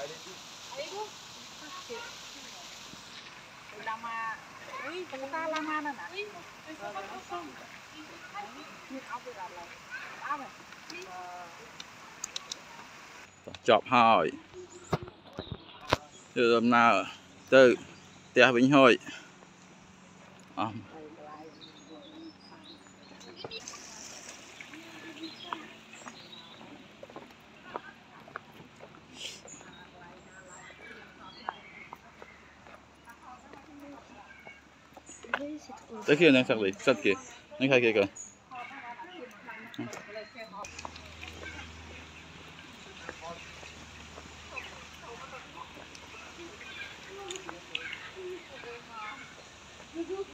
Lama, pengusaha lama nana. Chọp hỏi từ hôm nào từ tia bình hồi tới kia đang sạc đi sắt kìa đang khai kia kìa.